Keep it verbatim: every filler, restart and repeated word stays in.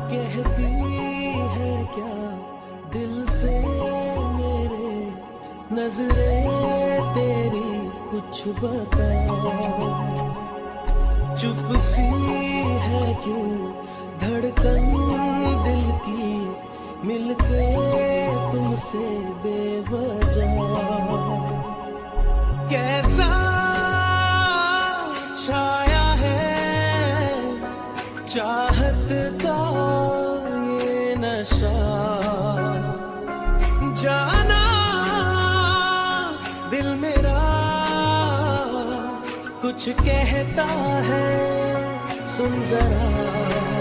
कहती है क्या दिल से मेरे, नजरें तेरी कुछ बता। चुप सी है क्यों धड़कन दिल की, मिलके तुमसे बेवजह। कैसा छाया है चाहत का ये नशा, जाना दिल मेरा कुछ कहता है, सुन जरा।